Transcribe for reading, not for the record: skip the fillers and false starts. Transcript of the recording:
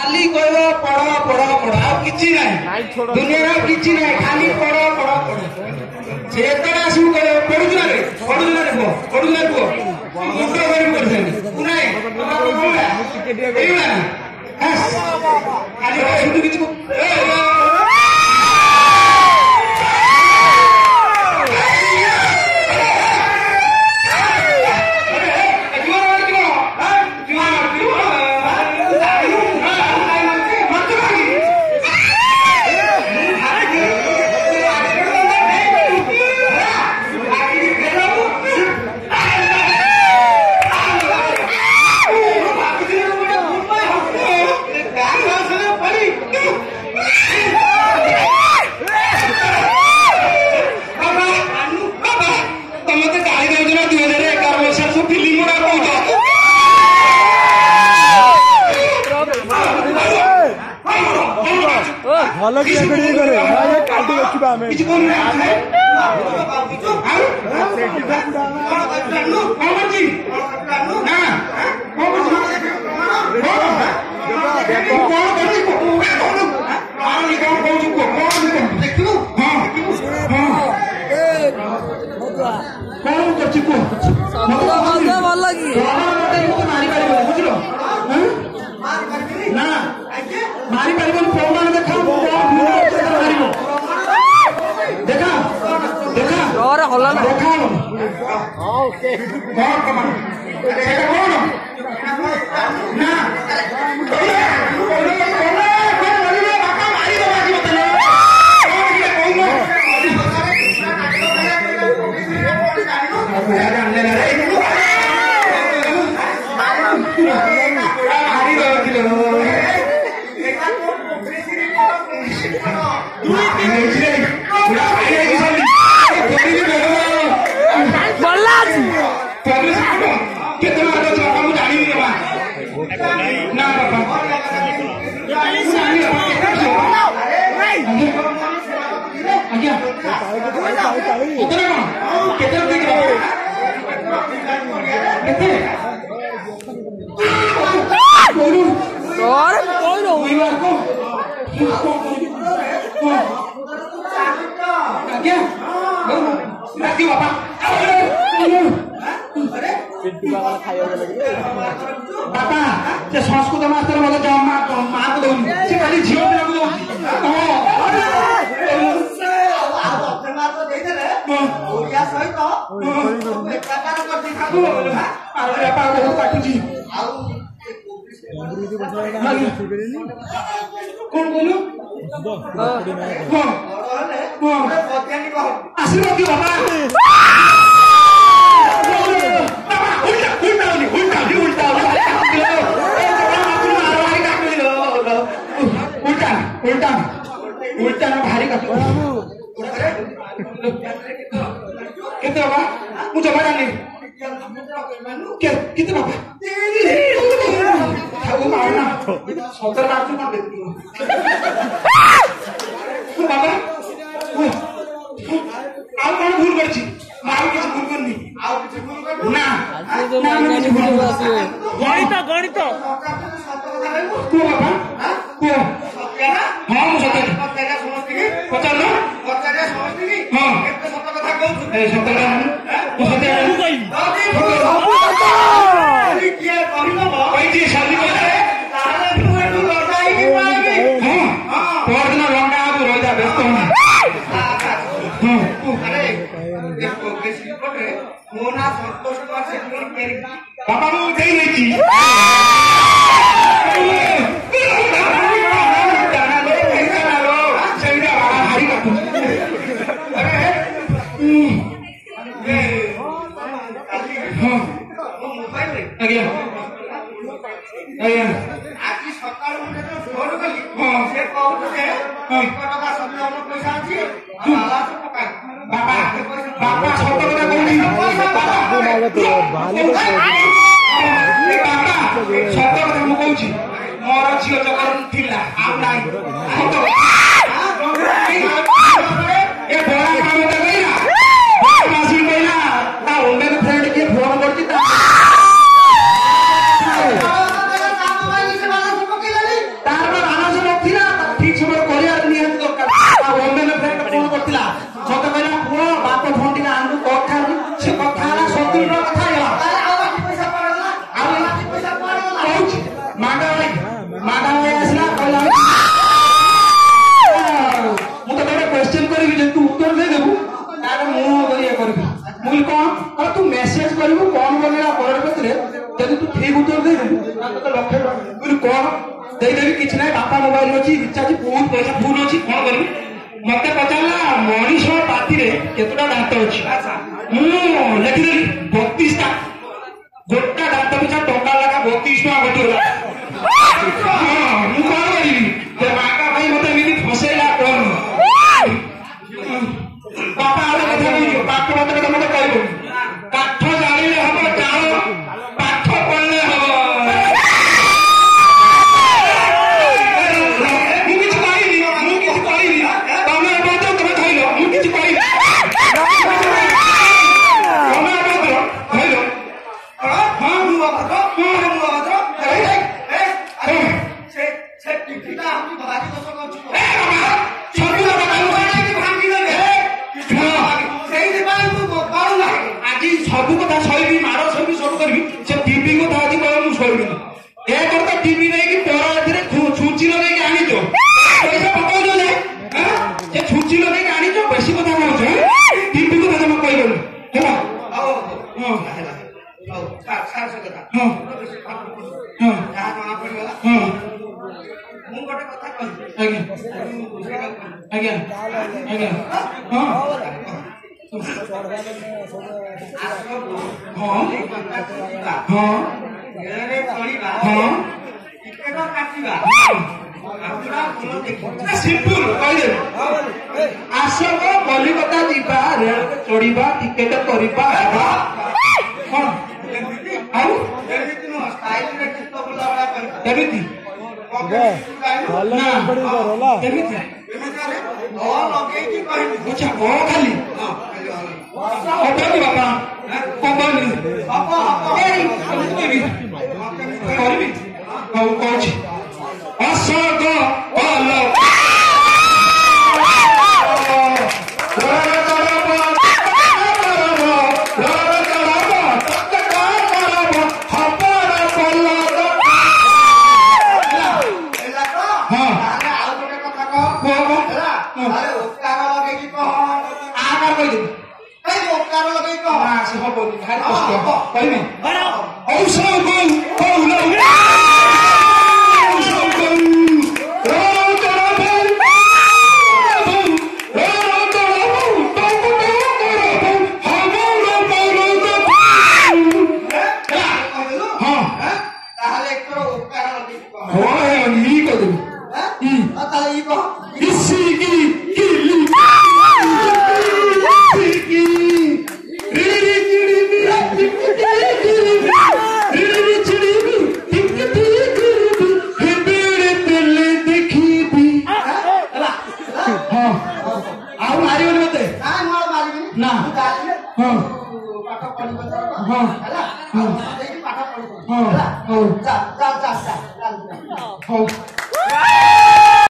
खाली कहब पढ़ पढ़ पढ़ आ किछि नाही दुनिया किछि नाही खाली पढ़ पढ़ पढ़ से एतडा आसु कहब पढुछु ना रे पढुछु ना पुओ मुंडो गरी करछन उनाई एइला खाली सुधु किछि भल कि करे काटी रखा आम भल लगी मारी पार प्रमाण देखा देखा देखा हला ना देखा ना बापा से संस्कृत मास्टर मतलब जमा माँ को दौनी से खाली झील पिला को दौनी कौन बोलो आशीर्वाद दियो बाबा उल्टा उल्टा ना भारी का कितने बाबा मुझे बड़ा नहीं क्या कितने बाबा वो मारना 17 मार्च को देखती हूँ बाबा आओ कौन भूल करची मार किसी भूल करनी आओ किसी भूल कर ना ना किसी भूल गणित गणित को बाबा को हाँ मुझे पचास हाँ बाबा मुझे मोर झील जगह थिला फ्रेंड के फोन करती तार ଦେଇଦେବି କିଛି ନାହିଁ ବାପା ମୋବାଇଲ ଅଛି ରିଚାର୍ଜ ବହୁତ ପଇସା ଫୁଲ ଅଛି କଣ କରିବି ମତେ ପଚାରିଲା ମଣିଷ ପାଟିରେ କେତେଟା ଦାନ୍ତ ଅଛି ମୁଁ ଲେଖିଦେଲି 32ଟା ଗୋଟା ଦାନ୍ତ ପିଛା ଟଙ୍କା ଲେଖା 32 ଟଙ୍କା ଗୋଟିଏ ମୁଁ କଣ କରିବି ବାପା ଭାଇ ମତେ ଏମିତି ଫସେଇଲା କଣ ବାପା ଆଉ କଥା କହିବ ପାଠ ମତେ ମତେ କହିବ କାଠ ଜାଣିଲେ ହବ ଚାଳ ପାଠ ପଢିଲେ ହବ ମୁଁ କିଛି କହିନି ତମେ ତମେ କହିଲ ମୁଁ କିଛି କହିନି ସବୁ କଥା ସହିବି ମାର ସହିବି ସବୁ କରିବି ସେ ଟିଭି କଥା ଆଜି କହିବ ମୁଁ ସହିବିନି ଏ କଥା ଟିଭି ନେଇକି ପର ଏଥିରେ ଛୁଞ୍ଚି ଲଗେଇକି ଆଣିଛ ପଇସା ପକାଉଛ ଯେ ସେ ଛୁଞ୍ଚି ଲଗେଇକି ଆଣିଛ ବେଶୀ କଥା କହୁଛ ଟିଭି କଥା ତମେ କହିବନି ହେଲା ମୁଁ ଗୋଟେ କଥା କହିବି ଆଜ୍ଞା ଆଜ୍ଞା ହଁ ଆସବ କଲିକତା ଯିବା ରେଳ ଚଢିବା ଟିକେଟ କରିବା କଣ ଆଉ କେମିତି ଖାଲି ବାପା କରିବି ହଉ କହୁଛି Ashok Hãy subscribe cho kênh Ghiền Mì Gõ để không bỏ lỡ những video hấp dẫn।